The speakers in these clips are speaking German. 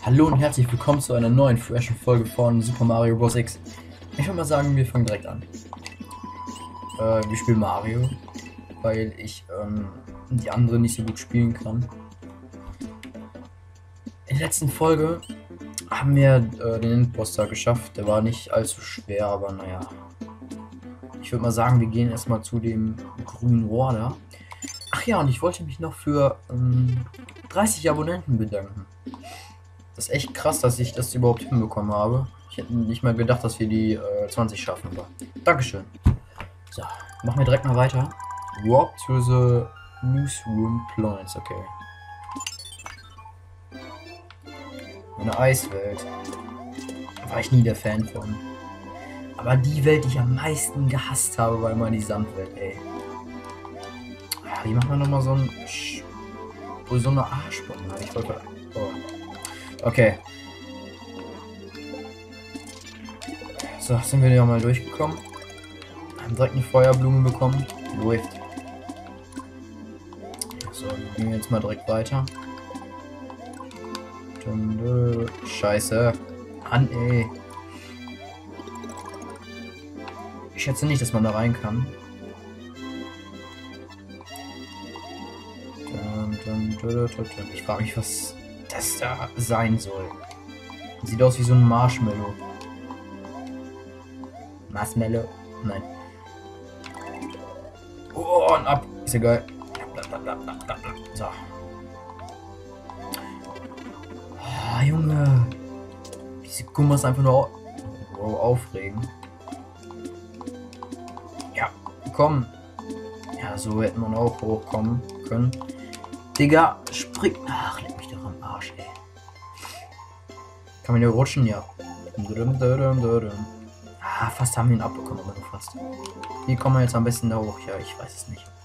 Hallo und herzlich willkommen zu einer neuen freshen Folge von Super Mario Bros. X. Ich würde mal sagen, wir fangen direkt an. Wir spielen Mario, weil ich die anderen nicht so gut spielen kann. In der letzten Folge haben wir den Endboss geschafft. Der war nicht allzu schwer, aber naja. Ich würde mal sagen, wir gehen erstmal zu dem grünen Rohr da. Ach ja, und ich wollte mich noch für 30 Abonnenten bedanken. Das ist echt krass, dass ich das überhaupt hinbekommen habe. Ich hätte nicht mal gedacht, dass wir die 20 schaffen. Aber Dankeschön. So, machen wir direkt mal weiter. Walk to the Newsroom Plants, okay. Eine Eiswelt. War ich nie der Fan von. Aber die Welt, die ich am meisten gehasst habe, war immer die Sandwelt, ey. Ja, die machen wir nochmal so ein... so eine Arschbombe. Ich wollte... Oh. Okay. So, sind wir ja mal durchgekommen. Haben direkt eine Feuerblume bekommen. Läuft. So, gehen wir jetzt mal direkt weiter. Scheiße. Mann, ey. Ich schätze nicht, dass man da rein kann. Ich frage mich, was das da sein soll. Sieht aus wie so ein Marshmallow. Marshmallow? Nein. Oh, und ab. Ist egal. So. Oh, Junge. Diese Gummers einfach nur aufregen. Ja, komm. Ja, so hätte man auch hochkommen können. Digga, spring. Ach, leck mich doch am Arsch, ey. Kann man hier rutschen? Ja. Ah, fast haben wir ihn abbekommen, aber nur fast. Wie kommen wir jetzt am besten da hoch? Ja, ich weiß es nicht.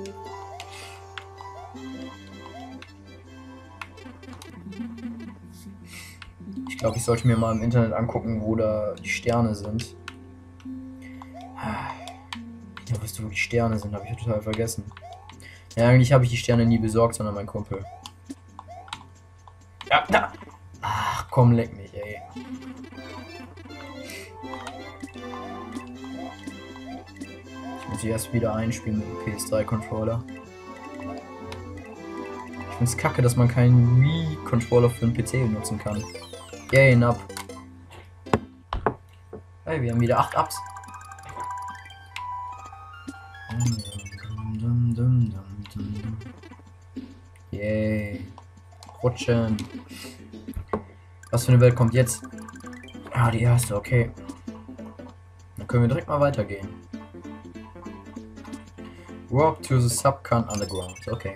Ich glaube, ich sollte mir mal im Internet angucken, wo da die Sterne sind. Ja, weißt du, wo die Sterne sind, habe ich total vergessen. Ja, eigentlich habe ich die Sterne nie besorgt, sondern mein Kumpel. Ja, da! Ach, komm, leck mich, ey. Ich muss sie erst wieder einspielen mit dem PS3-Controller. Ich finde es kacke, dass man keinen Wii-Controller für den PC benutzen kann. Yay, ab. Hey, wir haben wieder 8 Ups. Yay. Rutschen. Was für eine Welt kommt jetzt? Ah, die erste, okay. Dann können wir direkt mal weitergehen. Walk to the Subcan Underground, okay.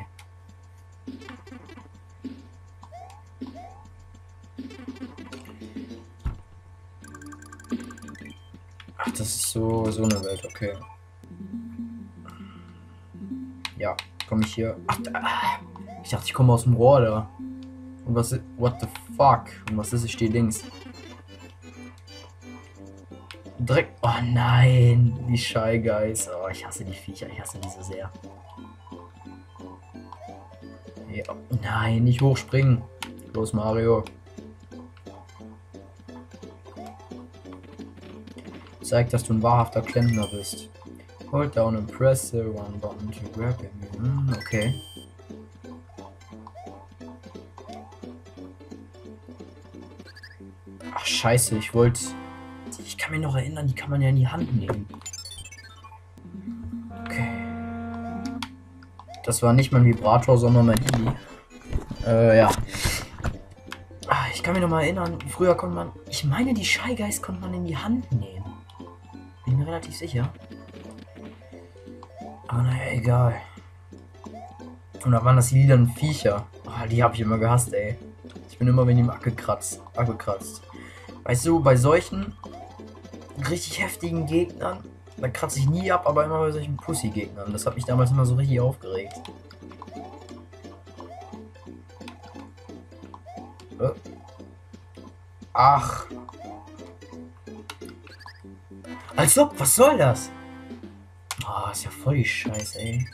Ach, das ist so eine Welt, okay. Ja, komme ich hier. Ach, ich dachte, ich komme aus dem Rohr da. Und was ist. What the fuck? Und was ist? Ich stehe links. Direkt. Oh nein, die Shy Guys. Oh, ich hasse die Viecher. Ich hasse die so sehr. Ja, nein, nicht hochspringen. Los, Mario. Zeig, dass du ein wahrhafter Klempner bist. Hold down and press the one button to grab him. Okay. Ach, scheiße, ich wollte... Ich kann mich noch erinnern, die kann man ja in die Hand nehmen. Okay. Das war nicht mein Vibrator, sondern mein Handy. Ja. Ach, ich kann mich noch mal erinnern, früher konnte man... Ich meine, die Shy Guys konnte man in die Hand nehmen. Bin mir relativ sicher. Aber naja, egal. Und da waren das die lilanen Viecher. Oh, die habe ich immer gehasst, ey. Ich bin immer mit ihm abgekratzt. Weißt du, bei solchen richtig heftigen Gegnern, da kratze ich nie ab, aber immer bei solchen Pussy-Gegnern. Das hat mich damals immer so richtig aufgeregt. Ach. Als ob, was soll das? Oh, ist ja voll die Scheiße, ey.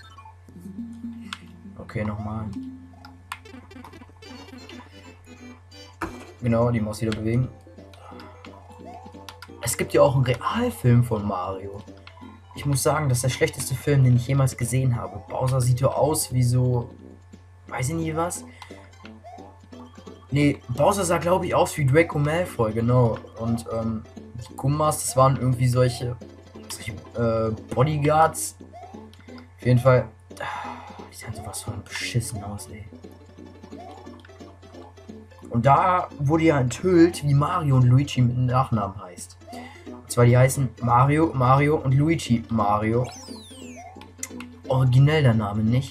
Okay, nochmal. Genau, die Maus wieder bewegen. Es gibt ja auch einen Realfilm von Mario. Ich muss sagen, das ist der schlechteste Film, den ich jemals gesehen habe. Bowser sieht so aus wie so... Weiß ich nicht was. Nee, Bowser sah glaube ich aus wie Draco Malfoy, genau. Und die Gumbas, das waren irgendwie solche Bodyguards. Auf jeden Fall. Die sahen sowas von beschissen aus, ey. Und da wurde ja enthüllt, wie Mario und Luigi mit Nachnamen heißt. Und zwar die heißen Mario, Mario und Luigi Mario. Originell der Name nicht.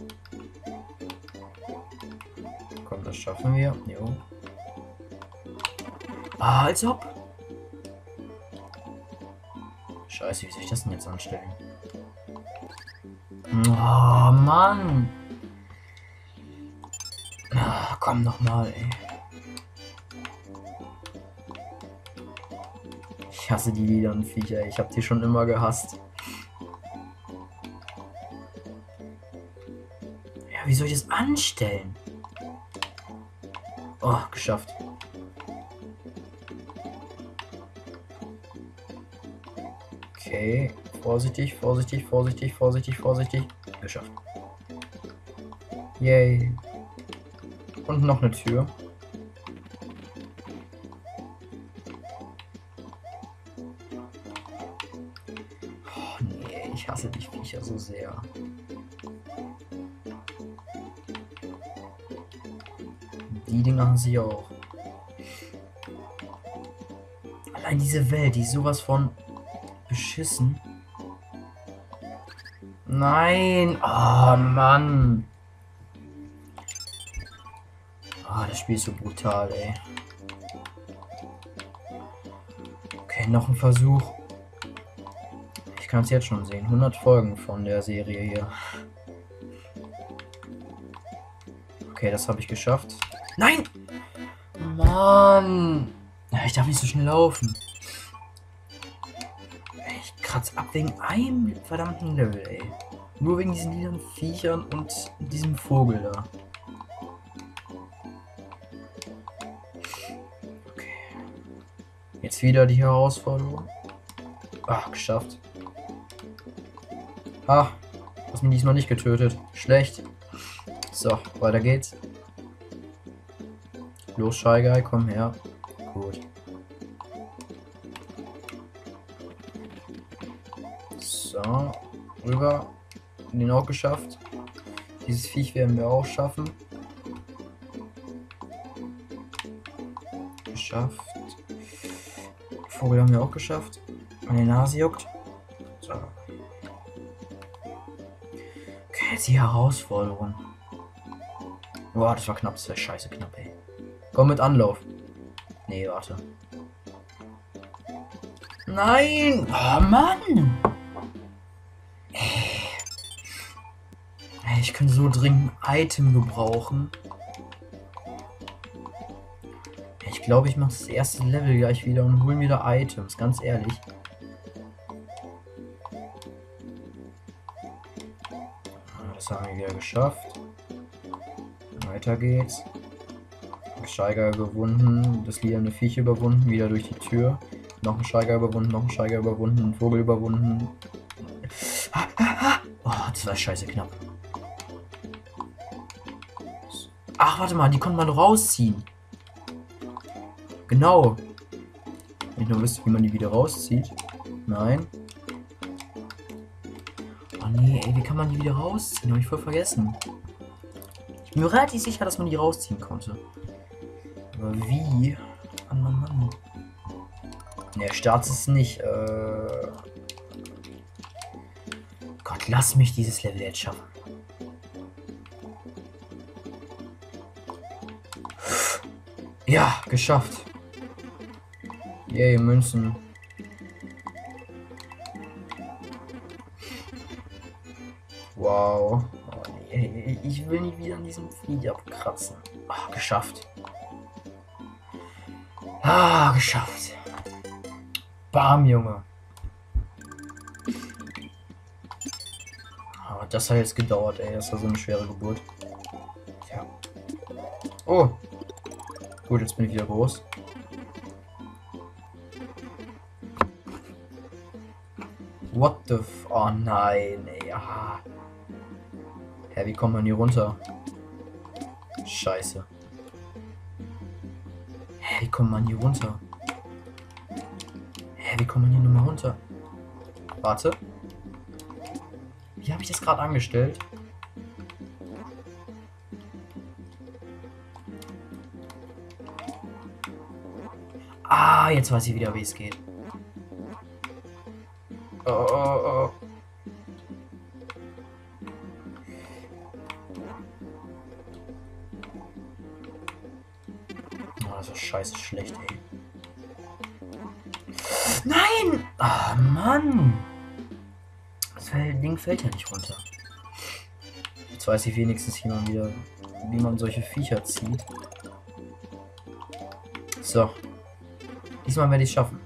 Komm, das schaffen wir. Jo. Ah, als ob. Scheiße, wie soll ich das denn jetzt anstellen? Oh, Mann. Ah, komm noch mal, ey. Ich hasse die lilanen Viecher. Ich hab die schon immer gehasst. Ja, wie soll ich das anstellen? Oh, geschafft. Okay. Vorsichtig, vorsichtig, vorsichtig, vorsichtig, vorsichtig. Geschafft. Yay. Und noch eine Tür. Oh, nee, ich hasse die Viecher so sehr. Die Dinger hasse ich auch. Allein diese Welt, die ist sowas von beschissen. Nein! Oh Mann! Ah, das Spiel ist so brutal, ey. Okay, noch ein Versuch. Ich kann es jetzt schon sehen. 100 Folgen von der Serie hier. Okay, das habe ich geschafft. Nein! Mann! Ich darf nicht so schnell laufen. Ich kratze ab wegen einem verdammten Level, ey. Nur wegen diesen lilanen Viechern und diesem Vogel da. Okay. Jetzt wieder die Herausforderung. Ach, geschafft. Ah, hast mich diesmal nicht getötet. Schlecht. So, weiter geht's. Los, Shy Guy, komm her. Gut. So, rüber. Den auch geschafft. Dieses Viech werden wir auch schaffen. Geschafft. Vogel haben wir auch geschafft. Meine Nase juckt. So. Okay, jetzt die Herausforderung. Boah, das war knapp. Das war scheiße knapp, ey. Komm mit Anlauf. Nee, warte. Nein! Oh, Mann! Ich kann so dringend ein Item gebrauchen. Ich glaube, ich mache das erste Level gleich wieder und hole mir da Items, ganz ehrlich. Das haben wir wieder geschafft. Weiter geht's. Steiger überwunden, das lilane Viech überwunden, wieder durch die Tür. Noch ein Steiger überwunden, noch ein Steiger überwunden, ein Vogel überwunden. Oh, das war scheiße knapp. Ach, warte mal, die konnte man rausziehen. Genau. Wenn ich nur wüsste, wie man die wieder rauszieht. Nein. Oh nee, ey, wie kann man die wieder rausziehen? Hab ich voll vergessen. Ich bin mir relativ sicher, dass man die rausziehen konnte. Aber wie? Mann, Mann, Mann. Ne, Start ist nicht. Gott, lass mich dieses Level jetzt schaffen. Ja, geschafft. Yay, Münzen. Wow. Oh, nee, ich will nicht wieder an diesem Vieh abkratzen. Ach, geschafft. Ah, geschafft. Bam, Junge. Oh, das hat jetzt gedauert, ey. Das war so eine schwere Geburt. Ja. Oh. Gut, jetzt bin ich wieder groß. What the f... Oh nein, ey. Ah. Hä, wie kommt man hier runter? Scheiße. Hä, wie kommt man hier runter? Hä, wie kommt man hier nochmal runter? Warte. Wie habe ich das gerade angestellt? Ah, jetzt weiß ich wieder, wie es geht. Oh, oh, oh. Oh, das ist scheiße schlecht, ey. Nein! Ah, Mann! Das Ding fällt ja nicht runter. Jetzt weiß ich wenigstens hier mal wieder, wie man solche Viecher zieht. So. Diesmal werde ich es schaffen.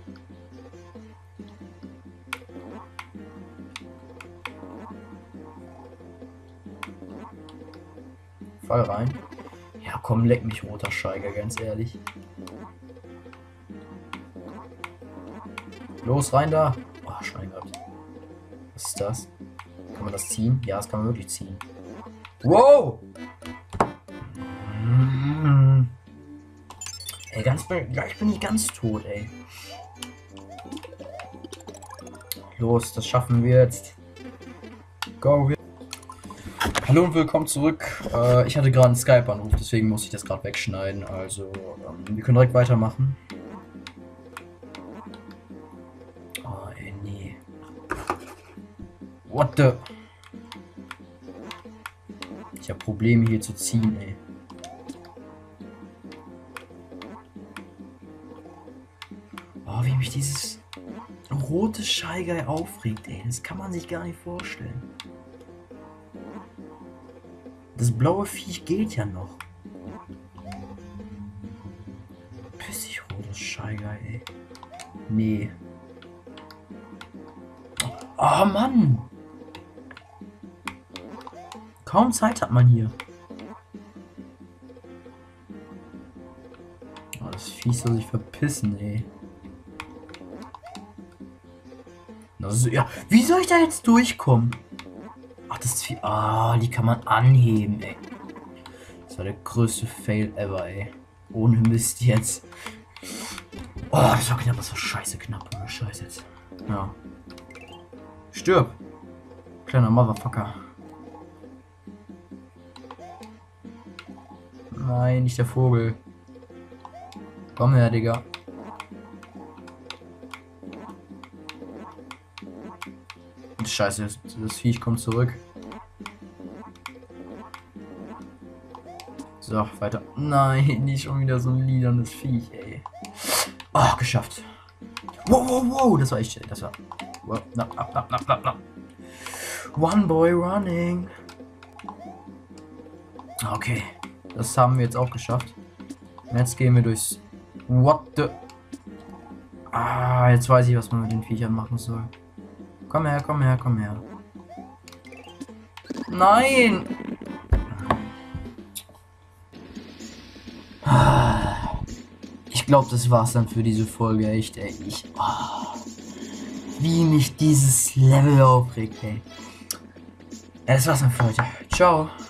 Fall rein. Ja, komm, leck mich, roter Scheiger, ganz ehrlich. Los, rein da. Oh, Schwein gehabt. Was ist das? Kann man das ziehen? Ja, das kann man wirklich ziehen. Wow! Ey, gleich bin ich ganz tot, ey. Los, das schaffen wir jetzt. Go. Hallo und willkommen zurück. Ich hatte gerade einen Skype-Anruf, deswegen muss ich das gerade wegschneiden. Also, wir können direkt weitermachen. Oh, ey, nee. What the? Ich habe Probleme hier zu ziehen, ey. Oh, wie mich dieses rote Scheigei aufregt, ey. Das kann man sich gar nicht vorstellen. Das blaue Viech geht ja noch. Piss dich, rotes Scheigei, ey. Nee. Oh, Mann! Kaum Zeit hat man hier. Oh, das Viech soll sich verpissen, ey. Also, ja, wie soll ich da jetzt durchkommen? Ach, das Vieh. Ah, die kann man anheben, ey. Das war der größte Fail ever, ey. Ohne Mist jetzt. Oh, das war knapp, das war scheiße knapp. Ohne Scheiß jetzt. Ja. Stirb! Kleiner Motherfucker. Nein, nicht der Vogel. Komm her, Digga. Scheiße, das Viech kommt zurück. So, weiter. Nein, nicht schon wieder so ein liedernes Viech, ey. Oh, geschafft. Wow, wow, wow, das war echt, das war... Wow, na. One boy running. Okay, das haben wir jetzt auch geschafft. Und jetzt gehen wir durchs... What the... Ah, jetzt weiß ich, was man mit den Viechern machen soll. Komm her, komm her, komm her. Nein! Ich glaube, das war's dann für diese Folge, echt, ey. Wie mich dieses Level aufregt, ey. Ja, das war's dann für heute. Ciao.